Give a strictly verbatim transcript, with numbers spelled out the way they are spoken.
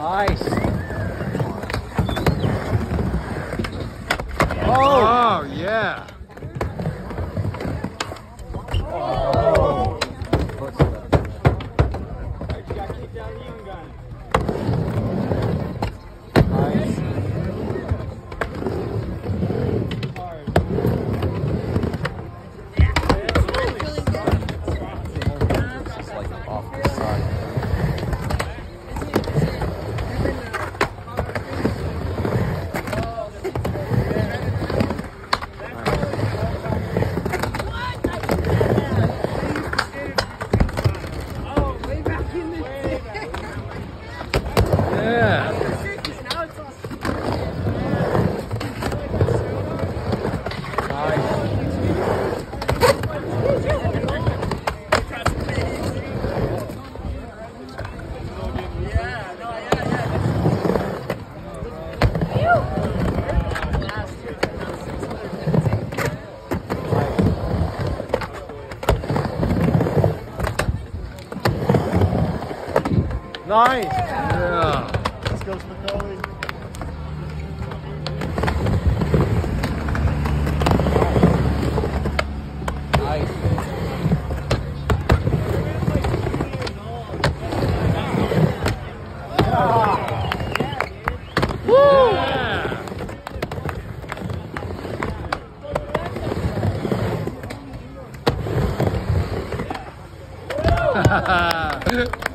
Nice. Oh, oh yeah. Oh. Nice. Just like off the side. Yeah. Nice. Yeah. Let's go, Spicoli. Nice. Yeah.